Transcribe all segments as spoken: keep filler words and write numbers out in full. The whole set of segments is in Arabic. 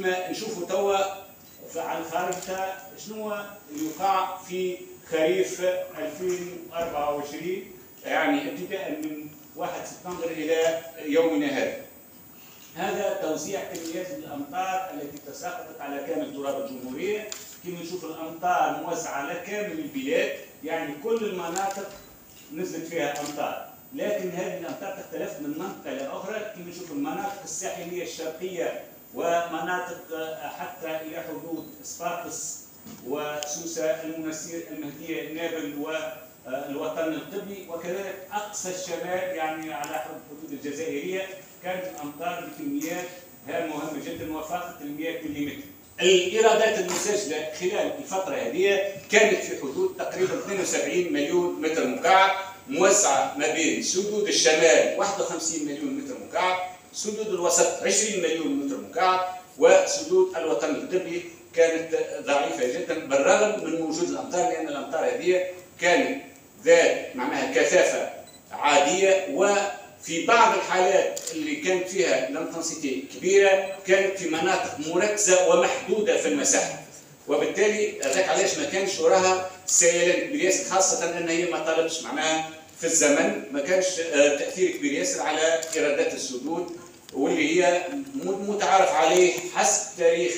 كما نشوفوا توا على الخارطة شنو يقع في خريف ألفين وأربعة وعشرين، يعني ابتداء من واحد سبتمبر إلى يومنا هذا. هذا توزيع كميات الأمطار التي تساقطت على كامل تراب الجمهورية. كما نشوف الأمطار موزعة على كامل البلاد، يعني كل المناطق نزلت فيها أمطار، لكن هذه الأمطار تختلف من منطقة لأخرى. كما نشوف المناطق الساحلية الشرقية ومناطق حتى إلى حدود صفاقس وسوسة المنسير المهدية نابل والوطن القبلي، وكذلك أقصى الشمال يعني على حدود الجزائرية كانت الأمطار بكميات مهمة جدا وفاقت ال مئة ملم. الإيرادات المسجلة خلال الفترة هذه كانت في حدود تقريبا اثنين وسبعين مليون متر مكعب، موزعة ما بين سدود الشمال واحد وخمسين مليون متر مكعب، سدود الوسط عشرين مليون متر مكعب، وسدود الوطن القبلي كانت ضعيفة جدا بالرغم من وجود الأمطار، لأن الأمطار هذه كانت ذات معناها كثافة عادية، وفي بعض الحالات اللي كانت فيها لانتنسيتي كبيرة كانت في مناطق مركزة ومحدودة في المساحة، وبالتالي هذاك علاش ما كانش وراها سيلان كبير ياسر، خاصة أن هي ما طالتش معناها في الزمن، ما كانش تأثير كبير ياسر على إيرادات السدود، واللي هي متعارف عليه حسب تاريخ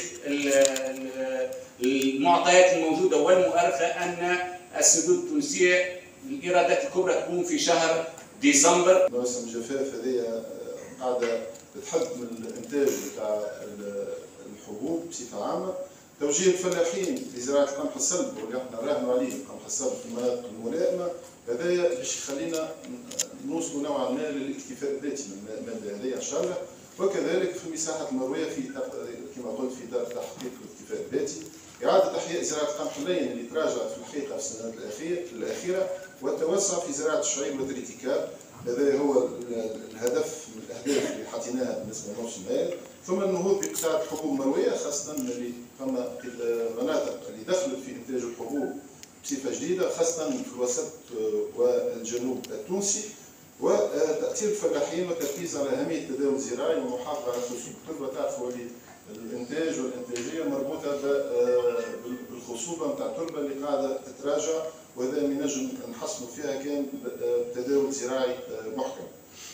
المعطيات الموجودة والمؤرخة أن السدود التونسية الإيرادات الكبرى تكون في شهر ديسمبر. موسم الجفاف هذه قاعدة تحد من الإنتاج بتاع الحبوب بصفة عامة. توجيه الفلاحين لزراعة القمح الصلب واللي احنا راهنوا عليه القمح الصلب في المناطق الملائمة، هذايا باش يخلينا نوصلوا نوعا ما للاكتفاء الذاتي من المادة هذه إن شاء الله، وكذلك في المساحات المروية في كما قلت في تحقيق الاكتفاء الذاتي. إعادة إحياء زراعة القمح اللين اللي تراجعت في الحقيقة في السنوات الأخيرة، والتوسع في زراعة الشعير والتريتيكال، هذا هو الهدف من الأهداف اللي حطيناها بالنسبة لموسم هذا. ثم النهوض بقطاع الحبوب المروية، خاصة اللي فما مناطق اللي دخلت في إنتاج الحبوب بصفة جديدة، خاصة في الوسط والجنوب التونسي، وتأثير الفلاحين والتركيز على أهمية التداول الزراعي والمحافظة على خصوصية التربة. تعرفوا اللي الإنتاج والإنتاجية مربوطة بالخصوبة نتاع التربة اللي قاعدة تتراجع، وهذا نجم نحصلوا فيها كان تداول زراعي محكم.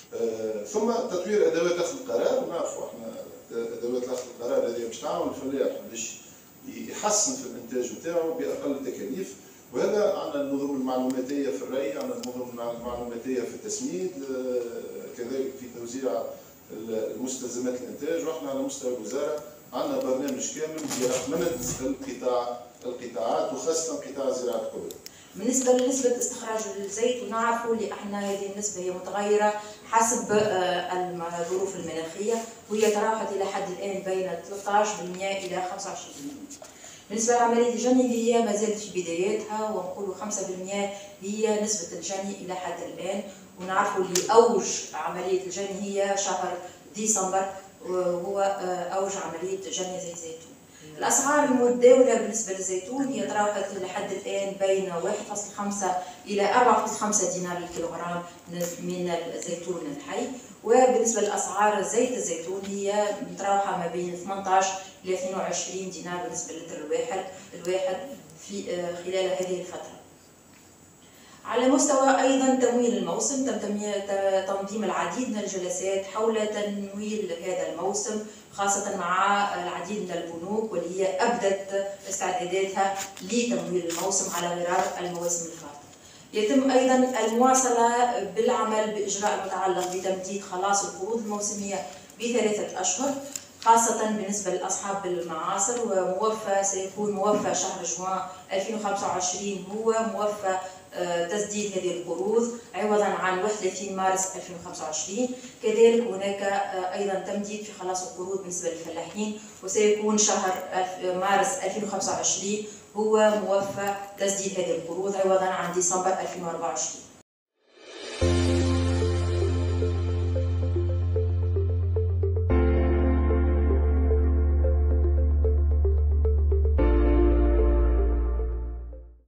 ثم تطوير أدوات أخذ القرار، ونعرفوا احنا أدوات أخذ القرار هذه باش تعاون الفلاح باش يحسن في الإنتاج نتاعو بأقل التكاليف، وهذا عندنا النظم المعلوماتية في الري، عندنا النظم المعلوماتية في التسميد، كذلك في توزيع المستلزمات الإنتاج، واحنا على مستوى الوزارة عندنا برنامج كامل لرقمنة القطاع القطاعات وخاصة قطاع زراعة الكبد. بالنسبة لنسبة استخراج الزيت، ونعرفوا اللي احنا هذه النسبة هي متغيرة حسب الظروف المناخية، وهي تراوحت إلى حد الآن بين ثلاثة عشر بالمئة إلى خمسة وعشرين بالمئة. بالنسبة لعملية الجني اللي هي ما زالت في بداياتها، ونقولوا خمسة بالمئة هي نسبة الجني إلى حد الآن، ونعرفوا اللي أوج عملية الجني هي شهر ديسمبر، وهو أوج عملية جني زيت الزيتون. الأسعار المتداولة بالنسبة للزيتون هي تراوحت لحد الآن بين واحد فاصلة خمسة إلى أربعة فاصلة خمسة دينار للكيلوغرام من الزيتون الحي، وبالنسبة لأسعار زيت الزيتون هي متراوحة ما بين ثمانية عشر إلى اثنين وعشرين دينار بالنسبة للتر الواحد الواحد في خلال هذه الفترة. على مستوى أيضا تمويل الموسم، تم تنظيم العديد من الجلسات حول تمويل هذا الموسم، خاصة مع العديد من البنوك واللي هي أبدت استعداداتها لتمويل الموسم على غرار المواسم الفاتة. يتم أيضا المواصلة بالعمل بإجراء المتعلق بتمديد خلاص القروض الموسمية بثلاثة أشهر، خاصة بالنسبة لأصحاب المعاصر، وموفى سيكون موفى شهر جوان ألفين وخمسة وعشرين هو موفى تسديد هذه القروض عوضا عن واحد وثلاثين مارس ألفين وخمسة وعشرين. كذلك هناك أيضا تمديد في خلاص القروض بالنسبة للفلاحين، وسيكون شهر مارس ألفين وخمسة وعشرين هو موفى تسديد هذه القروض عوضا عن ديسمبر ألفين وأربعة وعشرين.